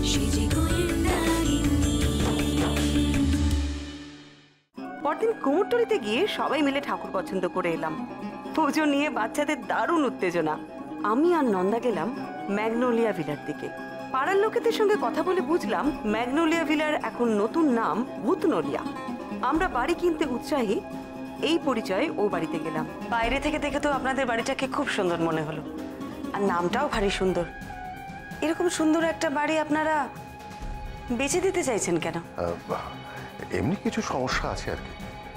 পরদিন কুমোরটুলিতে গিয়ে সবাই মিলে ঠাকুর পছন্দ করে এলাম। পুজো নিয়ে বাচ্চাদের দারুণ উত্তেজনা। আমি আর নন্দা গেলাম ম্যাগনোলিয়া ভিলার দিকে। পাড়ার লোকেদের সঙ্গে কথা বলে বুঝলাম ম্যাগনোলিয়া ভিলার এখন নতুন নাম ভূতনলিয়া। আমরা বাড়ি কিনতে উৎসাহী, এই পরিচয়ে ও বাড়িতে গেলাম। বাইরে থেকে দেখে তো আপনাদের বাড়িটাকে খুব সুন্দর মনে হলো, আর নামটাও ভারী সুন্দর। এরকম সুন্দর একটা বাড়ি আপনারা বেচে দিতে চাইছেন কেন? এমনি কিছু সমস্যা আছে আর কি।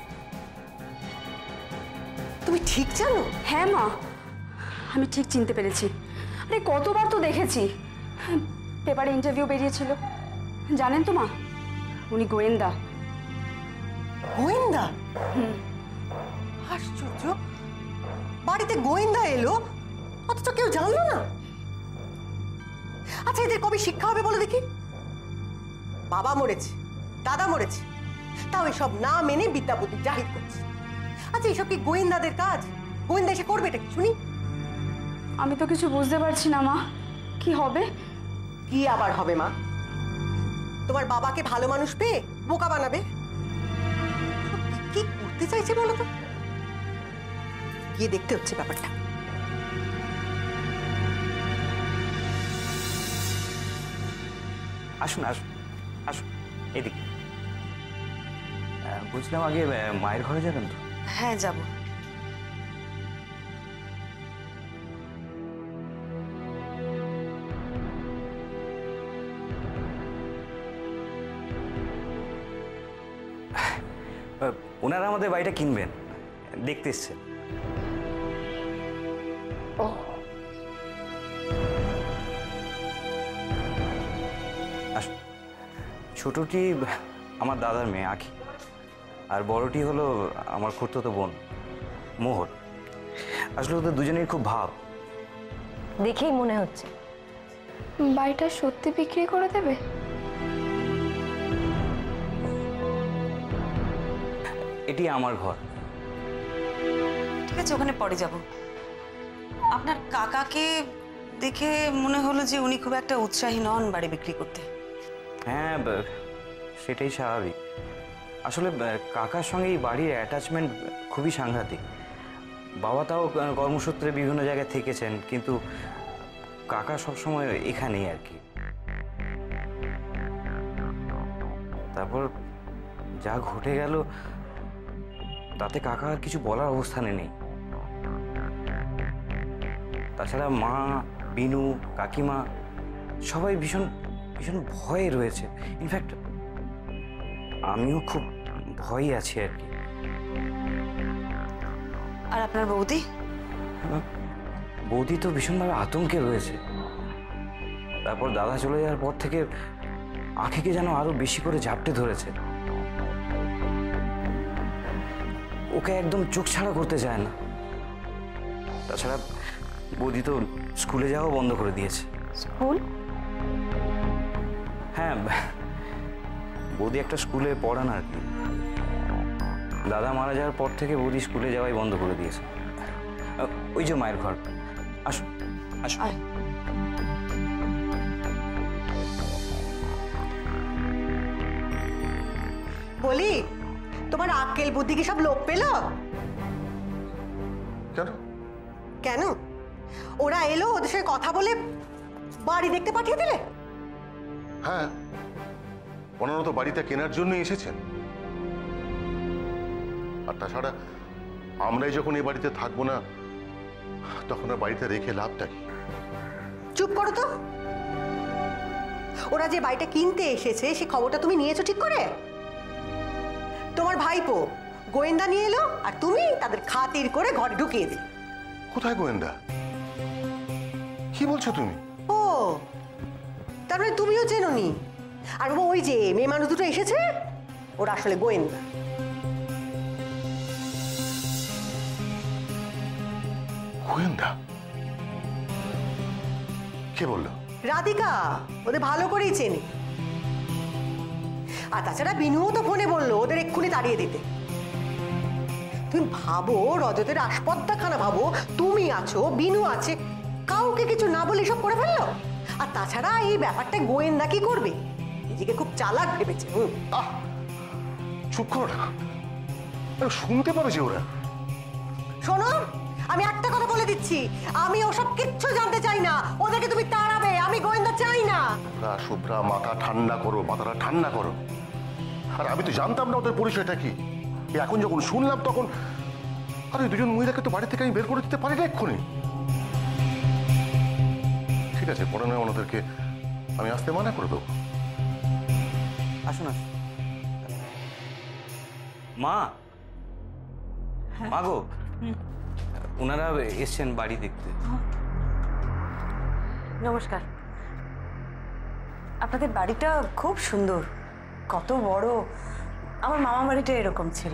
তুমি ঠিক জানো? হ্যাঁ মা, আমি ঠিক চিনতে পেরেছি। আরে কতবার তো দেখেছি, পেপারে ইন্টারভিউ বেরিয়েছিল। জানেন তো মা, উনি গোয়েন্দা। গোয়েন্দা? আশ্চর্য, বাড়িতে গোয়েন্দা এলো অথচ কেউ জানলো না। আচ্ছা, এদের কবে শিক্ষা হবে বলো দেখি? বাবা মরেছে, দাদা মরেছে, তাও এসব না মেনে বিদ্যা বুদ্ধি জাহির করছে। আচ্ছা, এসব কি গোয়েন্দাদের কাজ? গোয়েন্দা এসে করবে এটা কি শুনি? আমি তো কিছু বুঝতে পারছি না মা, কি হবে? কি আবার হবে মা? তোমার বাবাকে ভালো মানুষ পেয়ে বোকা বানাবে? কি করতে চাইছে বলো তো? গিয়ে দেখতে হচ্ছে ব্যাপারটা। আসুন আসুন আসুন, এদিকে। বুঝলাম আগে মায়ের ঘরে যাবেন তো? হ্যাঁ, যাব। ওনারা আমাদের বাড়িটা কিনবেন, দেখতে এসছেন। আসুন। ছোটটি আমার দাদার মেয়ে আঁখি, আর বড়টি হলো আমার খুড়তুতো বোন মোহর। আসলে ওদের দুজনেই খুব ভাব। দেখেই মনে হচ্ছে। বাড়িটা সত্যি বিক্রি করে দেবে? এটি আমার ঘর। ঠিক আছে, ওখানে পরে যাব। আপনার কাকাকে দেখে মনে হলো যে উনি খুব একটা উৎসাহী নন বাড়ি বিক্রি করতে। হ্যাঁ, সেটাই স্বাভাবিক। আসলে কাকার সঙ্গে এই বাড়ির অ্যাটাচমেন্ট খুবই সাংঘাতিক। বাবা তাও কর্মসূত্রে বিভিন্ন জায়গায় থেকেছেন, কিন্তু কাকা সবসময় এখানেই আর কি। তারপর যা ঘটে গেল তাতে কাকা আর কিছু বলার অবস্থানে নেই। তাছাড়া মা, বিনু, কাকিমা সবাই ভীষণ ভীষণ ভয়ে রয়েছে। ইনফ্যাক্ট আমিও খুব ভয়ই আছি আর কি। আর আপনার বৌদি? বৌদি তো ভীষণভাবে আতঙ্কে রয়েছে। তারপর দাদা চলে যাওয়ার পর থেকে আঁখিকে যেন আরো বেশি করে ঝাপটে ধরেছে। ওকে একদম চোখ ছাড়া করতে চায় না। তাছাড়া বৌদি তো স্কুলে যাওয়া বন্ধ করে দিয়েছে। স্কুল? হ্যাঁ, বৌদি একটা স্কুলে পড়ান আর কি। দাদা মারা যাওয়ার পর থেকে বৌদি স্কুলে যাওয়াই বন্ধ করে দিয়েছে। ওই যে মায়ের ঘর। আসুন আসুন। বলি, তোমার আক্কেল বুদ্ধি কি সব লোপ পেল? কেন? কেন? ওরা এলো, ওদের সঙ্গে কথা বলে বাড়ি দেখতে পাঠিয়ে দিলে? হ্যাঁ, ওনারা তো বাড়িটা কেনার জন্যই এসেছেন। আর তাছাড়া আমরাই যখন এই বাড়িতে থাকবো না, তখন আর বাড়িতে রেখে লাভটা কি? চুপ করো তো। ওরা যে বাড়িটা কিনতে এসেছে সে খবরটা তুমি নিয়েছো ঠিক করে? তোমার ভাইপো গোয়েন্দা নিয়ে এলো আর তুমি তাদের খাতির করে ঘরে ঢুকিয়ে দিলে। কোথায় গোয়েন্দা? কি বলছো তুমি? ও, তারপরে তুমিও চেনোনি? আর বাবা, ওই যে মেয়ে মানুষ দুটো এসেছে, ওরা আসলে গোয়েন্দা। গোয়েন্দা? কে বললো? রাধিকা ওদের ভালো করেই চেনে। আর তাছাড়া বিনুও তো ফোনে বললো ওদের এক্ষুনি তাড়িয়ে দিতে। তুমি ভাবো, রজতের আসপদ্দাখানা ভাবো, তুমি আছো, বিনু আছে, কাউকে কিছু না বলে সব করে ফেললো। আর তাছাড়া এই ব্যাপারটা গোয়েন্দা কি করবে? নিজেকে খুব চালাক ভেবেছে। আহ চুপ করো না, আরে শুনতে পাবে যে ওরা। শোনো, আমি একটা কথা বলে দিচ্ছি, আমি ওসব কিচ্ছু জানতে চাই না। ওদেরকে তুমি তাড়াবে, আমি গোয়েন্দা চাই না। শুভ্রা মাথা ঠান্ডা করো, মাথাটা ঠান্ডা করো। আর আমি তো জানতাম না ওদের পরিচয়টা কি। এখন যখন শুনলাম তখন, আরে দুজন মহিলাকে তো বাড়ি থেকে আমি বের করে দিতে পারি না এক্ষুনি। ঠিক আছে, পরে নয় ওনাদেরকে আমি আসতে মানা করে দেবো। আসুন আসুন। মা, মা গো, ওনারা এসছেন বাড়ি দেখতে। নমস্কার। আপনাদের বাড়িটা খুব সুন্দর, কত বড়। আমার মামা বাড়িটা এরকম ছিল।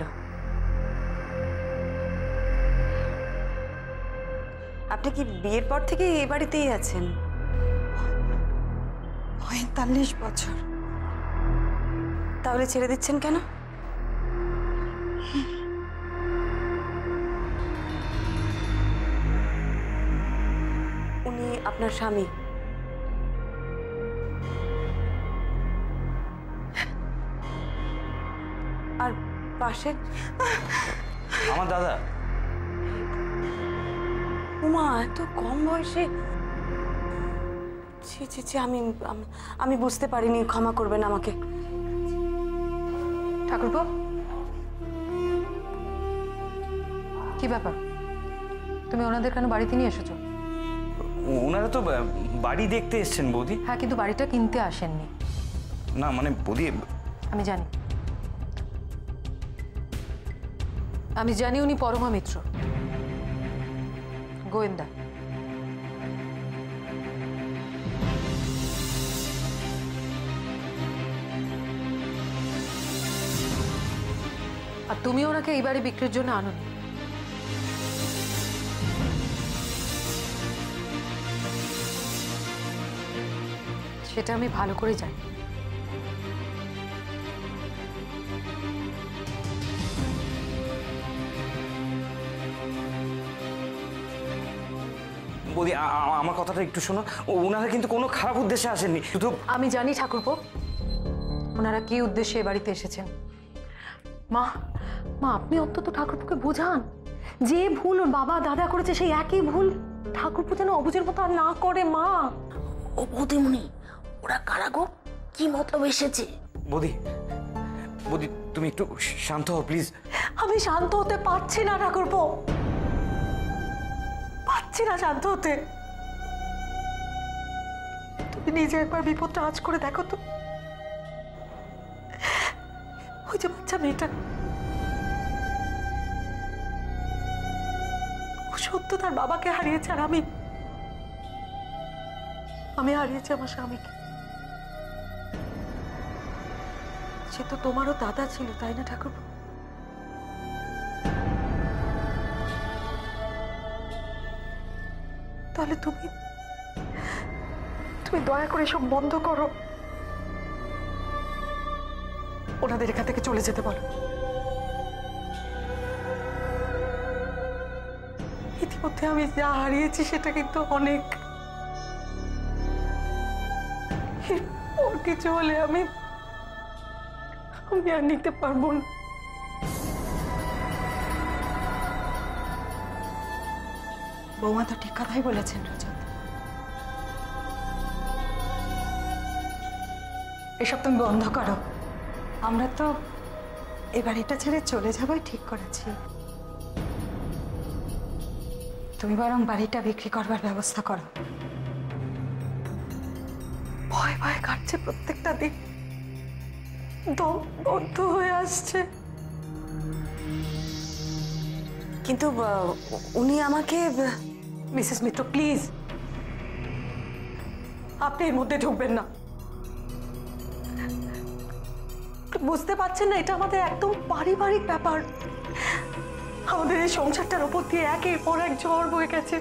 আপনি কি বিয়ের পর থেকে এই বাড়িতেই আছেন? 45 বছর। তাহলে ছেড়ে দিচ্ছেন কেন? উনি আপনার স্বামী? আর পাশে আমার দাদা। উমা, এত কম বয়সে! ছি ছি ছি, আমি বুঝতে পারিনি, ক্ষমা করবেন আমাকে। ঠাকুরপো, কি ব্যাপার? তুমি ওনাদের কেন বাড়িতে নিয়ে এসেছো? ওনারা তো বাড়ি দেখতে এসছেন বৌদি। হ্যাঁ, কিন্তু বাড়িটা কিনতে আসেননি। না মানে বৌদি, আমি জানি উনি পরমা মিত্র, গোয়েন্দা। আর তুমি ওনাকে এই বাড়ি বিক্রির জন্য আনোনি। সেটা আমি ভালো করে জানি। বৌদি আমার কথাটা একটু শোনো। ওনারা কিন্তু কোনো খারাপ উদ্দেশ্যে আসেননি, শুধু। আমি জানি ঠাকুরপো ওনারা কি উদ্দেশ্যে এ বাড়িতে এসেছেন। মা, আপনি অন্তত ঠাকুরপোকে বোঝান, যে ভুল ওর বাবা দাদা করেছে সেই একই ভুল ঠাকুরপো যেন অবুঝের মতো আর না করে। মা, ও বৌদিমণি, ওরা কারা গো? কি মতলব এসেছে? বৌদি, তুমি একটু শান্ত হও প্লিজ। আমি শান্ত হতে পারছি না ঠাকুরপো, পারছি না শান্ত হতে। তুমি নিজে একবার বিপদটা আঁচ করে দেখো তো। ওই যে বাচ্চা মেয়েটা, ও সত্য তার বাবাকে হারিয়েছে, আর আমি হারিয়েছি আমার স্বামীকে। সে তো তোমারও দাদা ছিল, তাই না ঠাকুরপো? তাহলে তুমি দয়া করে সব বন্ধ করো, ওনাদের এখান থেকে চলে যেতে বলো। ইতিমধ্যে আমি যা হারিয়েছি সেটা কিন্তু অনেক। ওর কিছু হলে আমি আর নিতে পারবো না। বৌমা তো ঠিক কথাই বলেছেন রজত। এসব তুমি বন্ধ করো। আমরা তো এই বাড়িটা ছেড়ে চলে যাবোই ঠিক করেছি। তুমি বরং বাড়িটা বিক্রি করবার ব্যবস্থা করো। ভয় ভয় কাটছে প্রত্যেকটা দিন, দম বন্ধ হয়ে আসছে। কিন্তু উনি আমাকে মিসেস মিত্র, প্লিজ আপনি এর মধ্যে ঢুকবেন না। বুঝতে পারছেন না, এটা আমাদের একদম পারিবারিক ব্যাপার। আমাদের এই সংসারটার উপর দিয়ে একের পর এক ঝড় বয়ে গেছে।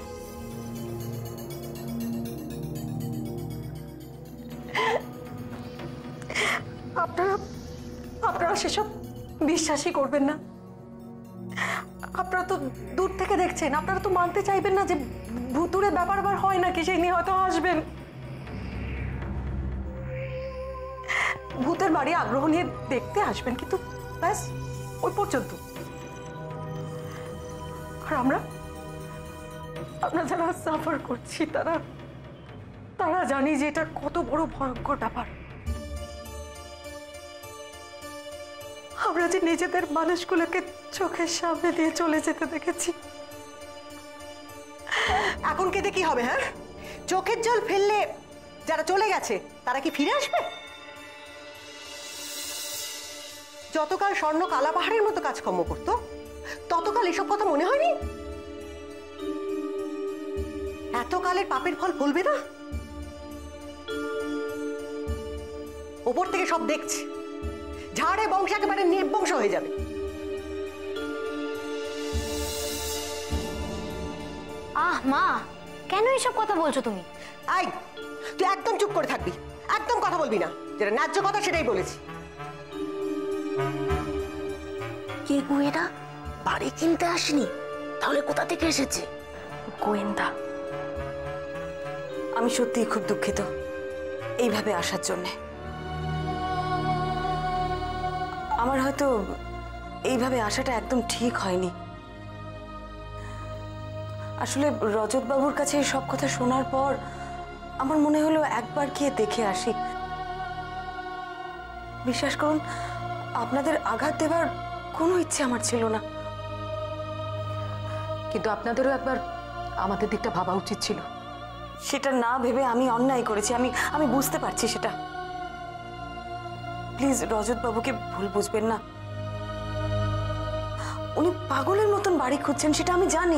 আপনারা সেসব বিশ্বাসই করবেন না। আপনারা তো দূর থেকে দেখছেন, আপনারা তো মানতে চাইবেন না যে ভুতুরে ব্যাপার আবার হয় নাকি, সেই নিয়ে হয়তো আসবেন। ভূতের বাড়ি আগ্রহ নিয়ে দেখতে আসবেন, কিন্তু ব্যাস ওই পর্যন্ত। আর আমরা যারা সাফার করছি তারা জানি যে এটা কত বড় ভয়ঙ্কর ব্যাপার। আমরা যে নিজেদের মানুষগুলোকে চোখের সামনে দিয়ে চলে যেতে দেখেছি, এখন কেঁদে কি হবে? হ্যাঁ, চোখের জল ফেললে যারা চলে গেছে তারা কি ফিরে আসবে? যতকাল স্বর্ণ কালা পাহাড়ের মতো কাজকর্ম করতো ততকাল এসব কথা মনে হয়নি? এতকালের পাপের ফল ফলবে না? ওপর থেকে সব দেখছি, ঝাড়ে বংশ একেবারে নির্বংশ হয়ে যাবে। আহ মা, কেন এসব কথা বলছো তুমি? আই, তুই একদম চুপ করে থাকবি, একদম কথা বলবি না। যেটা ন্যায্য কথা সেটাই বলেছি। কে গো এরা? বাড়ি কিনতে আসেনি, তাহলে কোথা থেকে এসেছে? গোয়েন্দা। আমি সত্যিই খুব দুঃখিত এইভাবে আসার জন্যে। আমার হয়তো এইভাবে আসাটা একদম ঠিক হয়নি। আসলে রজতবাবুর কাছে সব কথা শোনার পর আমার মনে হলো একবার গিয়ে দেখে আসি। বিশ্বাস করুন, আপনাদের আঘাত দেবার কোনো ইচ্ছে আমার ছিল না। কিন্তু আপনাদেরও একবার আমাদের দিকটা ভাবা উচিত ছিল। সেটা না ভেবে আমি অন্যায় করেছি, আমি বুঝতে পারছি সেটা। প্লিজ রজতবাবুকে ভুল বুঝবেন না। উনি পাগলের মতন বাড়ি খুঁজছেন, সেটা আমি জানি।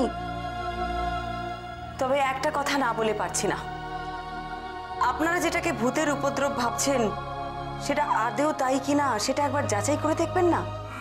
তবে একটা কথা না বলে পারছি না, আপনারা যেটাকে ভূতের উপদ্রব ভাবছেন সেটা আদৌ তাই কিনা সেটা একবার যাচাই করে দেখবেন না?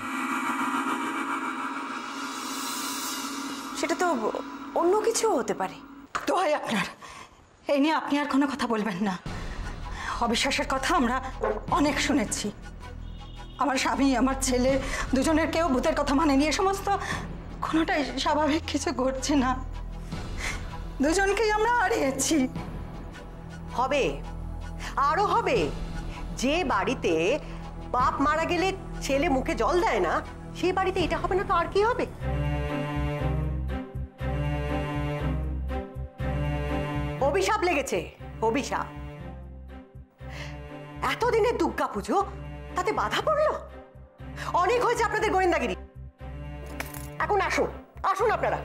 সেটা তো অন্য কিছু হতে পারে। দোহাই আপনার, এই নিয়ে আপনি আর কোনো কথা বলবেন না। অবিশ্বাসের কথা আমরা অনেক শুনেছি। আমার স্বামী, আমার ছেলে, দুজনের কেউ ভূতের কথা মানেনি। এ সমস্ত কোনোটাই স্বাভাবিক কিছু ঘটছে না। দুজনকেই আমরা হারিয়েছি। হবে, আরো হবে। যে বাড়িতে বাপ মারা গেলে ছেলে মুখে জল দেয় না, সেই বাড়িতে এটা হবে না তো আর কি হবে? অভিশাপ লেগেছে, অভিশাপ। এতদিনের দুর্গা পুজো, তাতে বাধা পড়লো? অনেক হয়েছে আপনাদের গোয়েন্দাগিরি। এখন আসুন, আসুন আপনারা।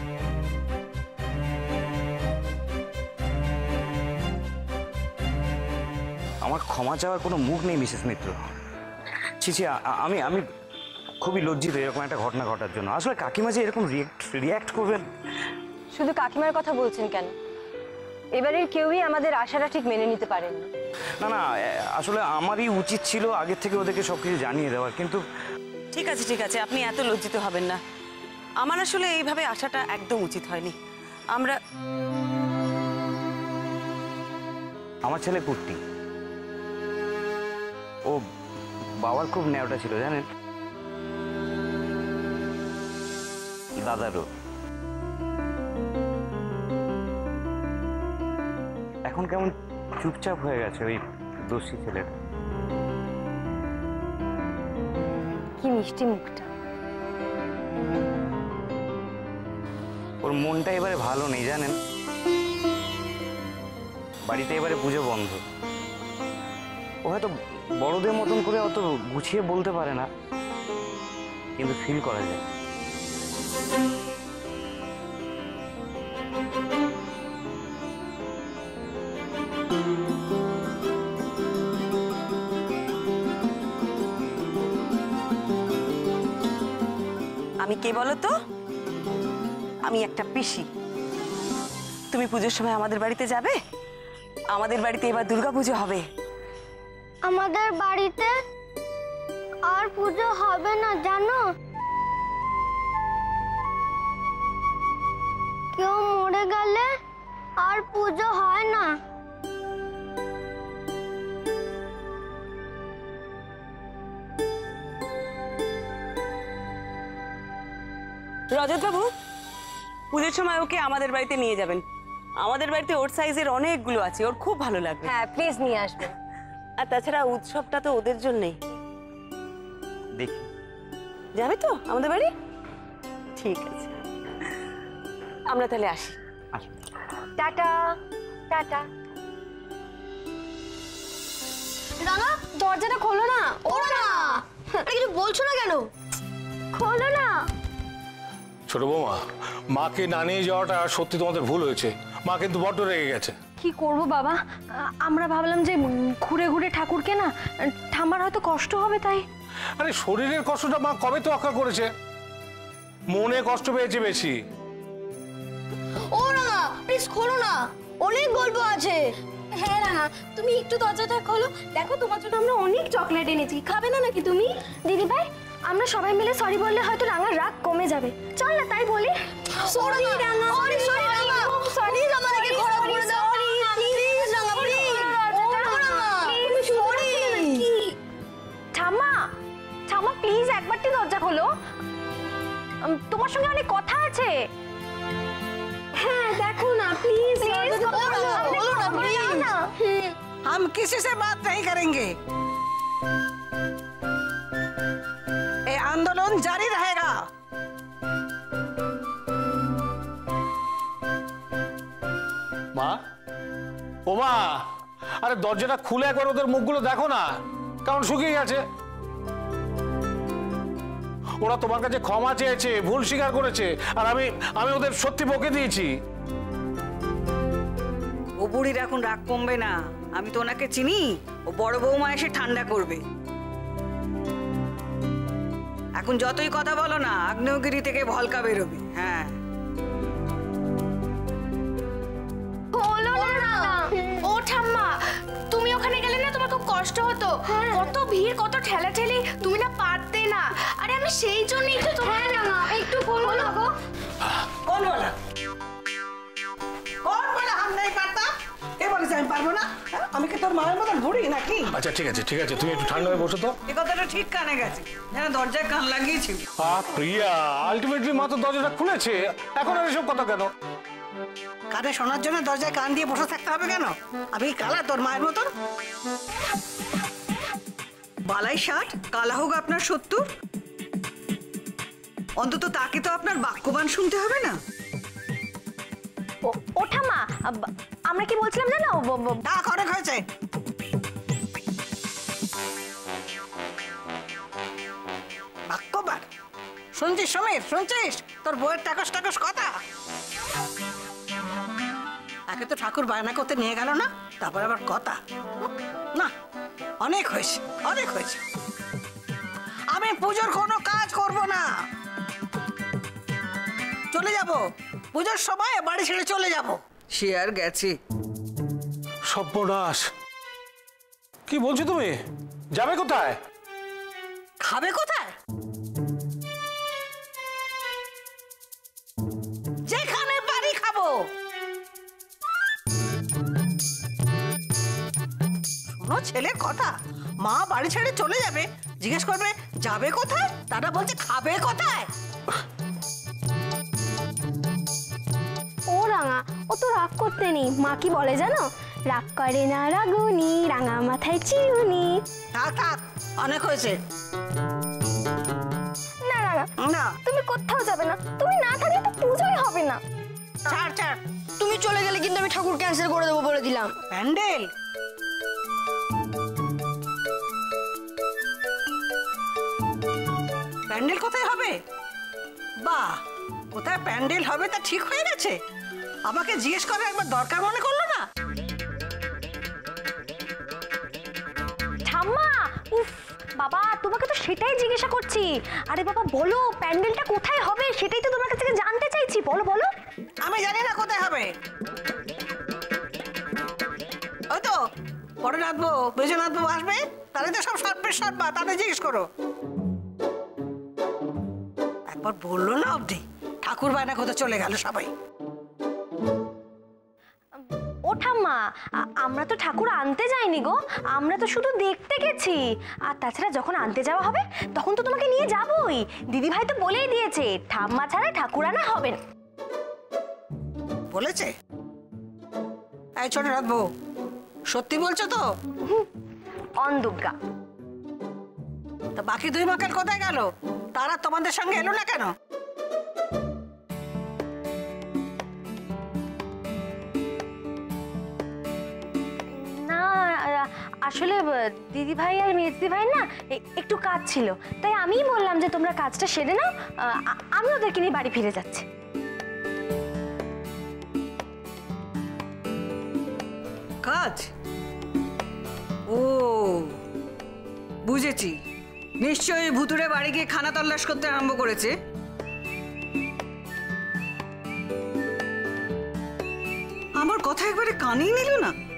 আমার ক্ষমা চাওয়ার কোনো মুখ নেই মিসেস মিত্র। ছি, আমি আমি খুবই লজ্জিত এরকম একটা ঘটনা ঘটার জন্য। আসলে কাকিমা যে এরকম রিয়াক্ট করবেন। শুধু কাকিমার কথা বলছেন কেন? এবারের কেউই আমাদের আশাটা ঠিক মেনে নিতে পারেন না। না, আসলে আমারই উচিত ছিল আগের থেকে ওদেরকে সবকিছু জানিয়ে দেওয়ার, কিন্তু ঠিক আছে ঠিক আছে, আপনি এত লজ্জিত হবেন না। আমার আসলে এইভাবে আসাটা একদম উচিত হয়নি। আমার ছেলে কুট্টি, ও বাবার খুব ন্যাওটা ছিল জানেন, দাদারও। এখন কেমন চুপচাপ হয়ে গেছে ওই দোষী ছেলেটা। কি মিষ্টি মুখটা। ওর মনটা এবারে ভালো নেই জানেন। বাড়িতে এবারে পুজো বন্ধ। ও হয়তো বড়দের মতন করে অত গুছিয়ে বলতে পারে না, কিন্তু ফিল করা যায়। আমি কে বলো তো? আমি একটা পিসি। তুমি পুজোর সময় আমাদের বাড়িতে যাবে? আমাদের বাড়িতে এবার দুর্গাপুজো হবে। আমাদের বাড়িতে আর পুজো হবে না জানো? কেউ মরে গেলে আর পুজো হয় না। রজতবাবু, পুজোর সময় ওকে আমাদের বাড়িতে নিয়ে যাবেন। আমাদের বাড়িতে ওর সাইজের অনেকগুলো আছে, ওর খুব ভালো লাগবে। হ্যাঁ, প্লিজ নিয়ে আসবেন। আর তাছাড়া উৎসবটা তো ওদের জন্যই। দেখি। যাবে তো আমাদের বাড়ি? ঠিক আছে, আমরা তাহলে আসি। Tata tata. রাঙা দরজাটা খোলো না। ও না, কিছু বলছো না কেন? খোলো না। ছোট বৌমা, মাকে না নিয়ে যাওয়াটা সত্যি তোমাদের ভুল হয়েছে। মা কিন্তু বড্ড রেগে গেছে। কি করব বাবা, আমরা ভাবলাম যে ঘুরে ঘুরে ঠাকুরকে না, ঠাম্মার হয়তো কষ্ট হবে তাই। আরে শরীরের কষ্টটা মা কবে তো রক্ষা করেছে, মনে কষ্ট পেয়েছে বেশি। ও রাঙা প্লিজ খোলো না, অনেক গল্প আছে। হ্যাঁ রাঙা, তুমি একটু দরজাটা খোলো। দেখো তোমার জন্য আমরা অনেক চকলেট এনেছি, খাবে না নাকি তুমি? দিদি ভাই, আমরা সবাই মিলে সরি বললে হয়তো রাঙার রাগ কমে যাবে। চল না তাই বলি। সরি রাঙা, সরি সরি রাঙা, প্লিজ আমাদেরকে ক্ষমা করে দাও। প্লিজ রাঙা, প্লিজ। সরি। ঠাম্মা ঠাম্মা প্লিজ একবারটি দরজা খোলো, তোমার সঙ্গে অনেক কথা আছে। হ্যাঁ দেখো না প্লিজ। বলো না প্লিজ। हम किसी से बात नहीं करेंगे, ये आंदोलन जारी रहेगा। মা, ও মা, আরে দরজাটা খুলে একবার ওদের মুখগুলো দেখো না, কারণ শুকিয়ে গেছে। ওরা তোমার কাছে ক্ষমা চেয়েছে, ভুল স্বীকার করেছে, আর আমি ওদের সত্যি বকে দিয়েছি। ও বুড়ির এখন রাগ কমবে না, আমি তো ওনাকে চিনি। ও বড় বৌমা এসে ঠান্ডা করবে। এখন যতই কথা বলো না, আগ্নেয়গিরি থেকে ভলকা বেরোবে। হ্যাঁ খোলো না। ও ঠাম্মা, তুমি ওখানে গেলে না তোমার খুব কষ্ট হতো। কত ভিড়, কত ঠেলাঠেলি, তুমি না পারতে না। আরে আমি সেই জন্যই তো তোমার। রাঙা একটু খোলো না গো। कौन बोला? कौन बोला हम नहीं पारता? কে বলেছে আমি পারবো না? আমি কি তোর মায়ের মতন বুড়ি নাকি? আচ্ছা ঠিক আছে ঠিক আছে, তুমি একটু ঠান্ডা হয়ে বসো তো। এ কথাটা ঠিক কানে গেছে, যেন দরজায় কান লাগিয়েছিল। প্রিয়া, আলটিমেটলি মা তো দরজাটা খুলেছে, এখন আর এসব কথা কেন? কানে শোনার জন্য দরজায় কান দিয়ে বসে থাকতে হবে কেন? আমি কি কালা তোর মায়ের মতন? বালাই ষাট, কালা হোক আপনার 70, অন্তত তাকে তো আপনার বাক্যবান শুনতে হবে না। ও ঠাম্মা, আমরা কি বলছিলাম জানো? ডাক অনেক হয়েছে। বাক্যবান শুনছিস সমীর, শুনছিস তোর বউয়ের টাকস টাকস কথা? আগে তো ঠাকুর বায়না করতে নিয়ে গেল না, তারপর আবার কথা। না, অনেক হয়েছে, অনেক হয়েছে। আমি পুজোর কোনো কাজ করব না, চলে যাব। পুজোর সময় বাড়ি ছেড়ে চলে যাব। সে আর গেছে। সর্বনাশ, কি বলছো তুমি? যাবে কোথায়? খাবে কোথায়? যেখানে বাড়ি খাবো। শোনো ছেলের কথা, মা বাড়ি ছেড়ে চলে যাবে, জিজ্ঞেস করবে যাবে কোথায়, তারা বলছে খাবে কোথায়। ও রাঙা, ও তো রাগ করতে নেই। মা কি বলে জানো? রাগ করে না রাগুনি, রাঙা মাথায় চিরুনি। থাক থাক, অনেক হয়েছে। না রাঙা, না তুমি কোথাও যাবে না। তুমি না থাকলে তো পুজোই হবে না। ছাড় ছাড়। তুমি চলে গেলে কিন্তু আমি ঠাকুর ক্যান্সেল করে দেবো বলে দিলাম। প্যান্ডেল প্যান্ডেল কোথায় হবে? বাহ, কোথায় প্যান্ডেল হবে তা ঠিক হয়ে গেছে। আমাকে জিজ্ঞেস করে একবার দরকার মনে করলো না? ঠাম্মা, উফ বাবা, তোমাকে তো সেটাই জিজ্ঞাসা করছি। আরে বাবা বলো, প্যান্ডেলটা কোথায় হবে? সেটাই তো তোমার কাছ থেকে জানতে চাইছি। বলো বলো। আমি জানি না কোথায় হবে। ওই তো পরে রাখবো, বেজে রাখবো আসবে, তাহলে তো সব সর্পের সর্বা, তাদের জিজ্ঞেস করো। একবার বললো না অবধি, ঠাকুর বায়না কোথায় চলে গেল সবাই। ও ঠাম্মা, আমরা তো ঠাকুর আনতে যাইনি গো, আমরা তো শুধু দেখতে গেছি। আর তাছাড়া যখন আনতে যাওয়া হবে তখন তো তোমাকে নিয়ে যাবই। দিদি ভাই তো বলেই দিয়েছে ঠাম্মা ছাড়া ঠাকুর আনা হবে না। বলেছে? এই ছোট রাখবো, সত্যি বলছো তো? অন্দুর্গা। তা বাকি দুই মক্কেল কোথায় গেল? তারা তোমাদের সঙ্গে এলো না কেন? না আসলে দিদি ভাই আর মেজদি ভাই না একটু কাজ ছিল, তাই আমিই বললাম যে তোমরা কাজটা সেরে নাও, আমি ওদেরকে নিয়ে বাড়ি ফিরে যাচ্ছি। কাজ? ও বুঝেছি, নিশ্চয়ই ভুতুড়ে বাড়ি গিয়ে খানা তল্লাশ করতে আরম্ভ করেছে। আমার কথা একবারে কানেই নিল না।